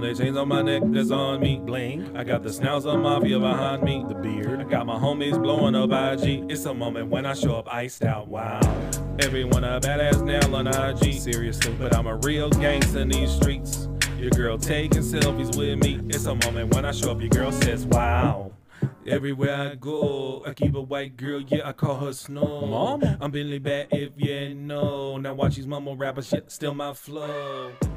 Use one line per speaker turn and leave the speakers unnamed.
only chains on my neck that's on me. Bling. I got the Schnauzer mafia behind me. The beard. I got my homies blowing up IG. It's a moment when I show up iced out. Wow. Everyone a badass now on IG. Seriously, but I'm a real gangster in these streets. Your girl taking selfies with me. It's a moment when I show up. Your girl says, wow. Everywhere I go, I keep a white girl, yeah, I call her Snow.
Mama.
I'm Bentley bad if you know. Now watch these mumble rappers, shit, still my flow.